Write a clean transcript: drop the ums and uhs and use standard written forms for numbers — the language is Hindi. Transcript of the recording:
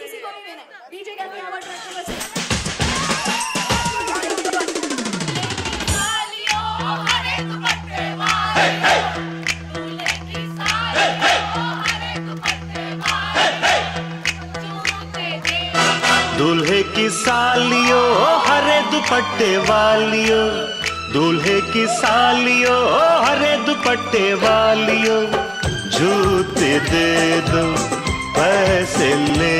किसी को भी देना है। डीजे कहते हैं हमारे ट्रैक को बस दूल्हे की सालियों हरे दुपट्टे वालियों, दूल्हे की सालियों हरे दुपट्टे वालियों, जूते दे दो पैसे ले